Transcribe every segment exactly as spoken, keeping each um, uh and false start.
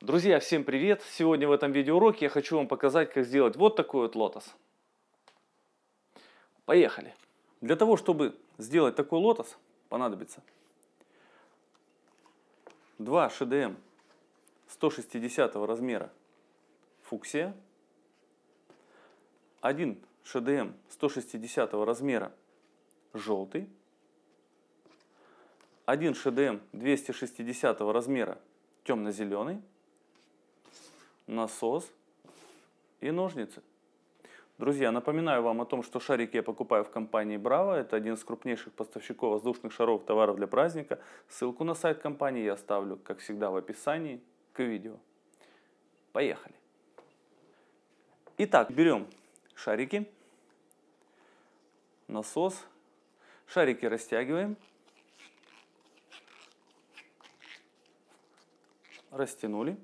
Друзья, всем привет! Сегодня в этом видеоуроке я хочу вам показать, как сделать вот такой вот лотос. Поехали! Для того, чтобы сделать такой лотос, понадобится два ШДМ сто шестидесятого размера фуксия, один ШДМ сто шестидесятого размера желтый, один ШДМ двести шестидесятого размера темно-зеленый, насос и ножницы. Друзья, напоминаю вам о том, что шарики я покупаю в компании Bravo. Это один из крупнейших поставщиков воздушных шаров, товаров для праздника. Ссылку на сайт компании я оставлю, как всегда, в описании к видео. Поехали! Итак, берем шарики, насос, шарики растягиваем, растянули.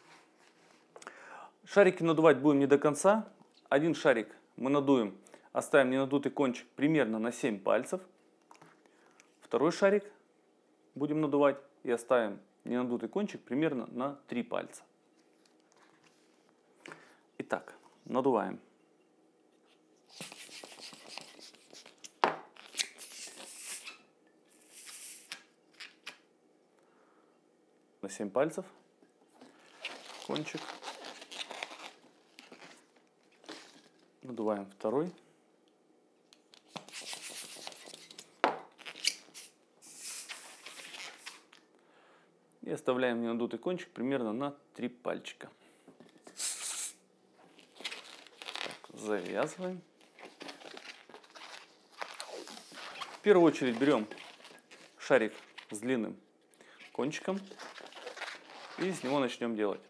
Шарики надувать будем не до конца. Один шарик мы надуем, оставим ненадутый кончик примерно на семь пальцев. Второй шарик будем надувать и оставим ненадутый кончик примерно на три пальца. Итак, надуваем. На семь пальцев кончик. Надуваем второй. И оставляем ненадутый кончик примерно на три пальчика. Так, завязываем. В первую очередь берем шарик с длинным кончиком и с него начнем делать.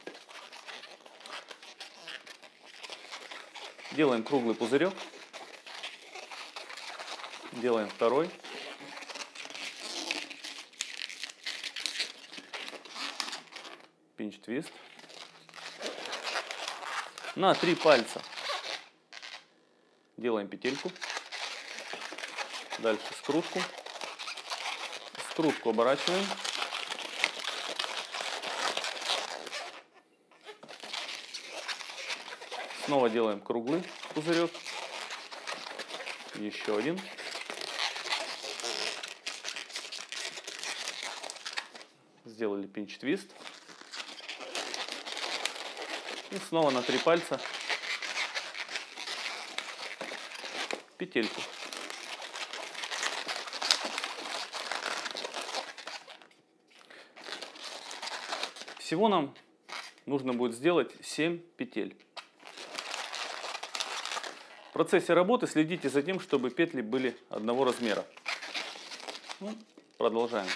Делаем круглый пузырек. Делаем второй. Пинч-твист. На три пальца делаем петельку. Дальше скрутку. Скрутку оборачиваем. Снова делаем круглый пузырек. Еще один. Сделали пинч-твист. И снова на три пальца петельку. Всего нам нужно будет сделать семь петель. В процессе работы следите за тем, чтобы петли были одного размера. Ну, продолжаем.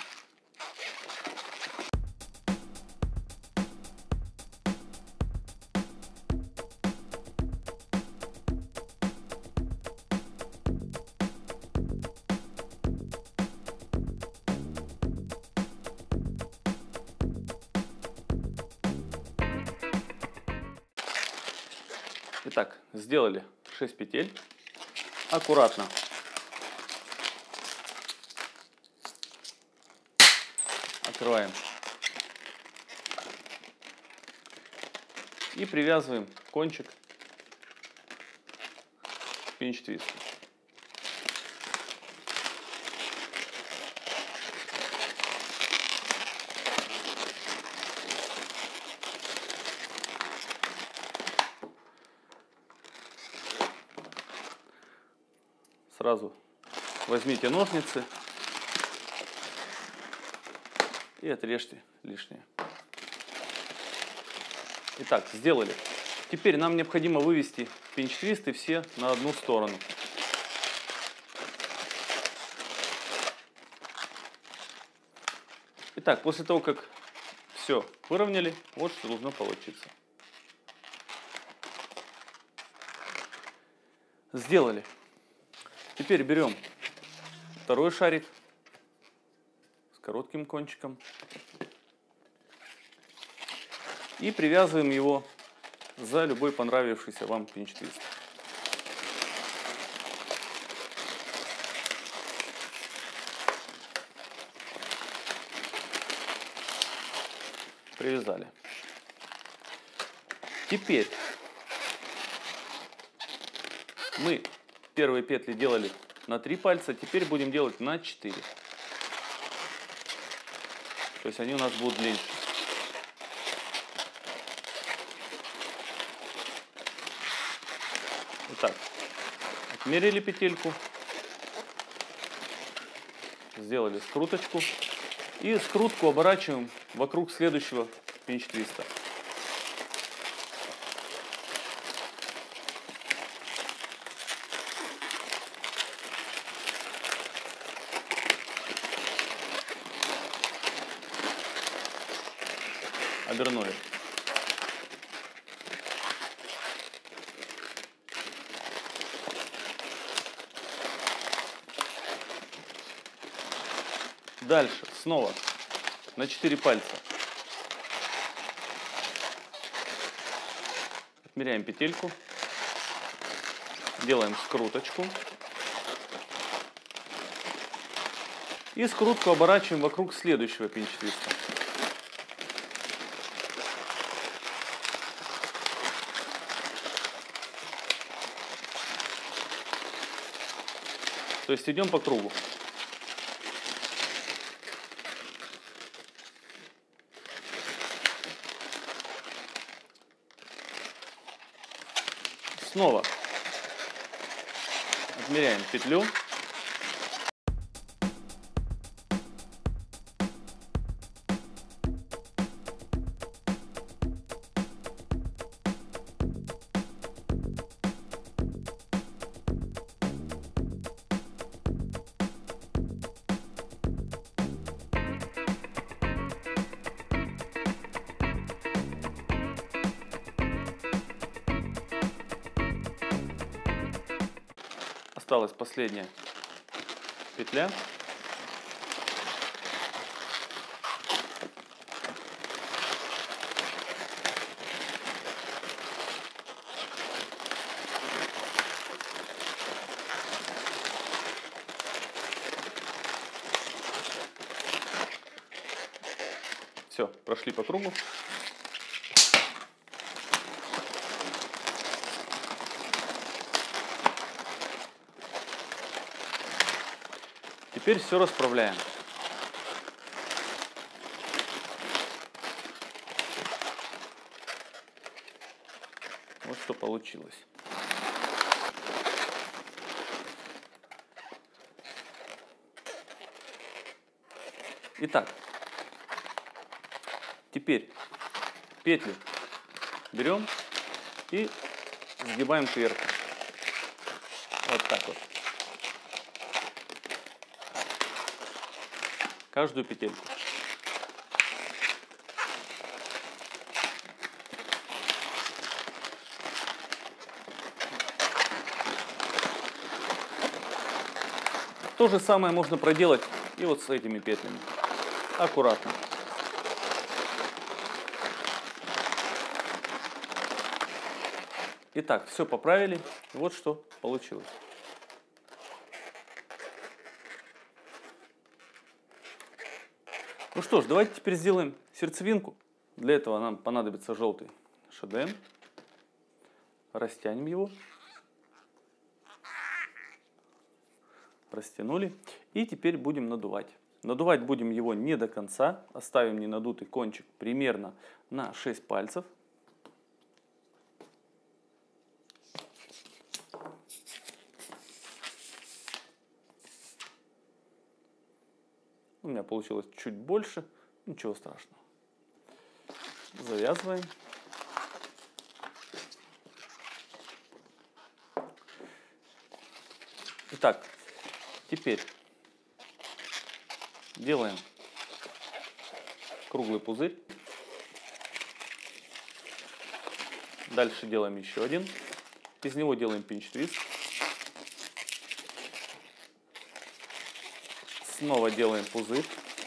Итак, сделали шесть петель. Аккуратно открываем и привязываем кончик к пинч-твисту. Сразу возьмите ножницы и отрежьте лишнее. Итак, сделали. Теперь нам необходимо вывести пинч-твисты все на одну сторону. Итак, после того, как все выровняли, вот что должно получиться. Сделали. Теперь берем второй шарик с коротким кончиком и привязываем его за любой понравившийся вам пинч-твист. Привязали. Теперь мы первые петли делали на три пальца, теперь будем делать на четыре. То есть они у нас будут длиннее. Итак, отмерили петельку, сделали скруточку и скрутку оборачиваем вокруг следующего пинч-твиста. Обернули. Дальше снова на четыре пальца отмеряем петельку, делаем скруточку и скрутку оборачиваем вокруг следующего пинч-твиста. То есть идем по кругу. Снова отмеряем петлю. Осталась последняя петля. Все, прошли по кругу. Теперь все расправляем. Вот что получилось. Итак, теперь петли берем и сгибаем кверху. Вот так вот. Каждую петельку. То же самое можно проделать и вот с этими петлями. Аккуратно. Итак, все поправили. Вот что получилось. Ну что ж, давайте теперь сделаем сердцевинку. Для этого нам понадобится желтый ШДМ. Растянем его. Растянули. И теперь будем надувать. Надувать будем его не до конца. Оставим ненадутый кончик примерно на шесть пальцев. У меня получилось чуть больше, ничего страшного. Завязываем. Итак, теперь делаем круглый пузырь. Дальше делаем еще один. Из него делаем пинч-твист. Снова делаем пузырь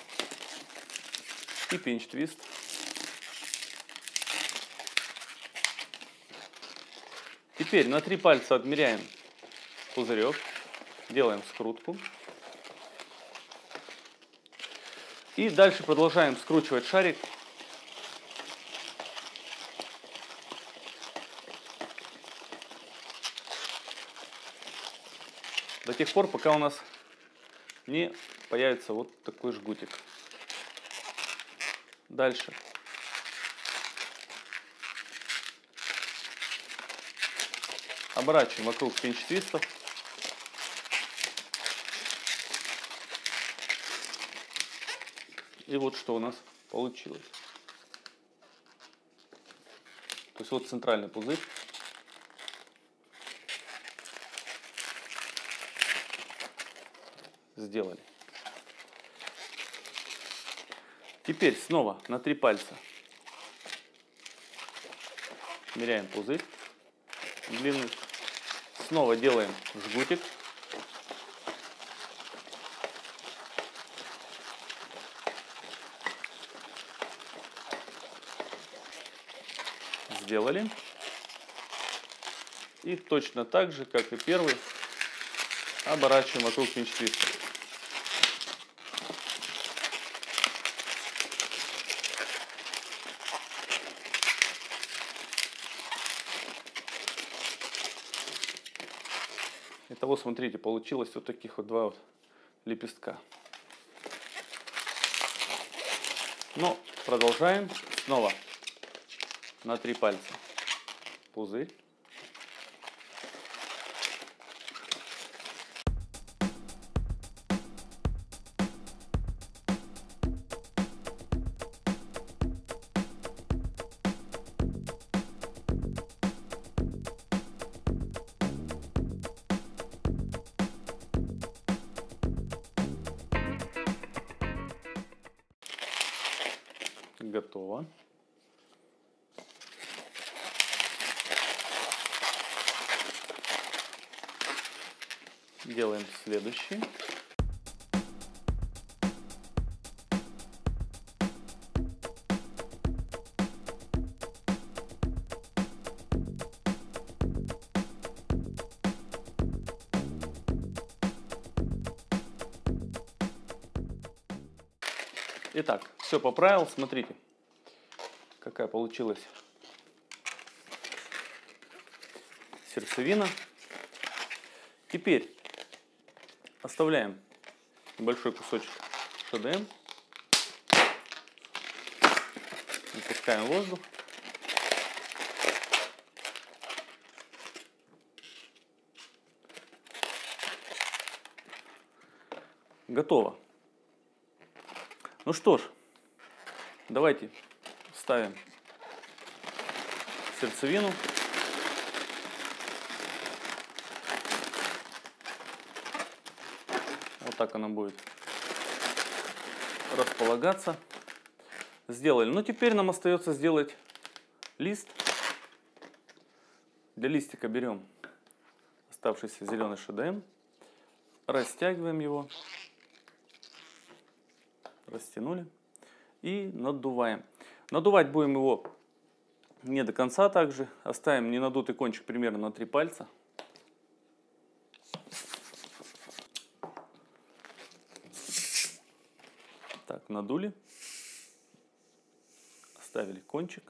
и пинч-твист. Теперь на три пальца отмеряем пузырек, делаем скрутку. И дальше продолжаем скручивать шарик До тех пор, пока у нас не появится вот такой жгутик. Дальше. Оборачиваем вокруг пинч-твистов. И вот что у нас получилось. То есть вот центральный пузырь. Сделали. Теперь снова на три пальца меряем пузырь длинный. Снова делаем жгутик. Сделали. И точно так же, как и первый, оборачиваем вокруг пинч-твиста. Итого, смотрите, получилось вот таких вот два вот лепестка. Но продолжаем. Снова на три пальца пузырь. Готово. Делаем следующий. Итак, все поправил. Смотрите, какая получилась сердцевина. Теперь оставляем небольшой кусочек ШДМ. Выпускаем воздух. Готово. Ну что ж, давайте ставим сердцевину. Вот так она будет располагаться. Сделали. Ну теперь нам остается сделать лист. Для листика берем оставшийся зеленый ШДМ, растягиваем его. Растянули и надуваем. Надувать будем его не до конца также. Оставим ненадутый кончик примерно на три пальца. Так, надули. Оставили кончик.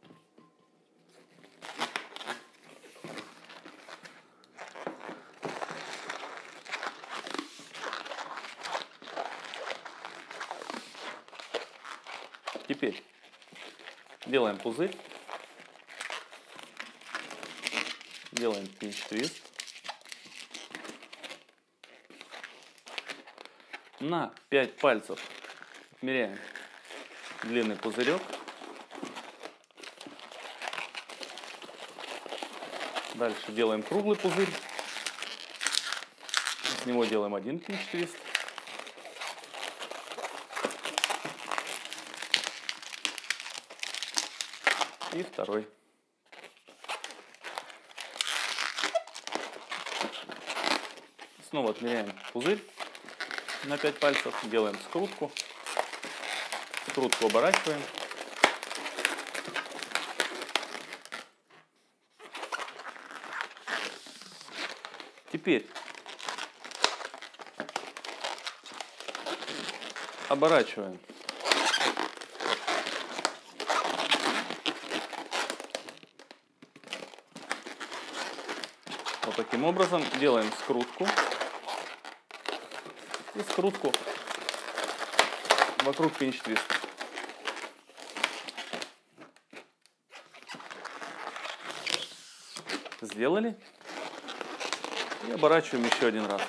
Теперь делаем пузырь, делаем пинч-твист. На пять пальцев отмеряем длинный пузырек. Дальше делаем круглый пузырь. С него делаем один пинч-твист. И второй. Снова отмеряем пузырь на пять пальцев, делаем скрутку. Скрутку оборачиваем. Теперь оборачиваем. Вот таким образом делаем скрутку. и скрутку вокруг пинч-твиста. Сделали. И оборачиваем еще один раз.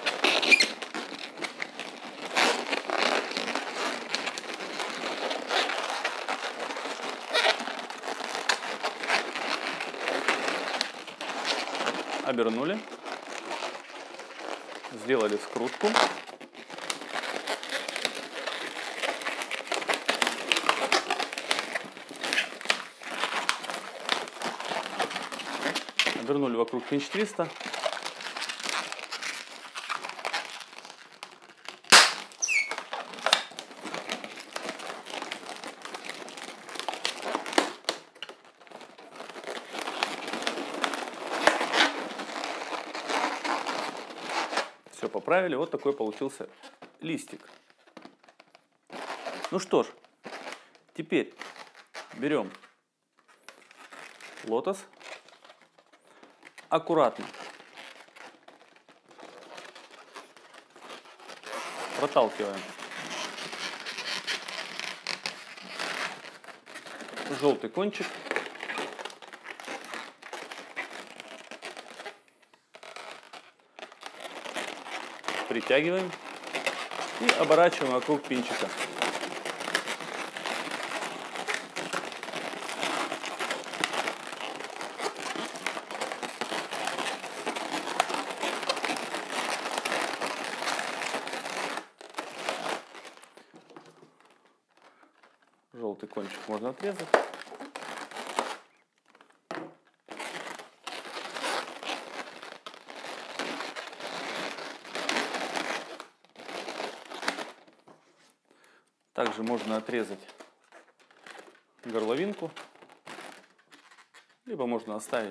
Обернули. Сделали скрутку. Обернули вокруг пинч-твиста. Все поправили. Вот такой получился листик. Ну что ж, теперь берем лотос. Аккуратно проталкиваем желтый кончик. Притягиваем и оборачиваем вокруг пинчика. Желтый кончик можно отрезать. Также можно отрезать горловинку, либо можно оставить.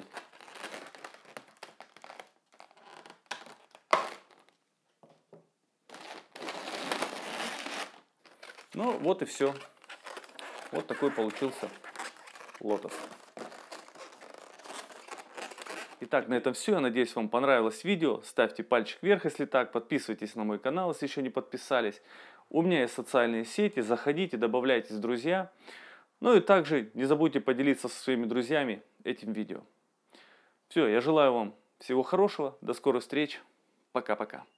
Ну вот и все. Вот такой получился лотос. Итак, на этом все. Я надеюсь, вам понравилось видео. Ставьте пальчик вверх, если так. Подписывайтесь на мой канал, если еще не подписались. У меня есть социальные сети. Заходите, добавляйтесь в друзья. Ну и также не забудьте поделиться со своими друзьями этим видео. Все, я желаю вам всего хорошего. До скорых встреч. Пока-пока.